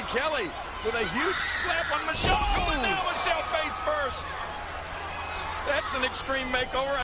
Kelly with a huge slap on Michelle. Oh, and now Michelle face first. That's an extreme makeover.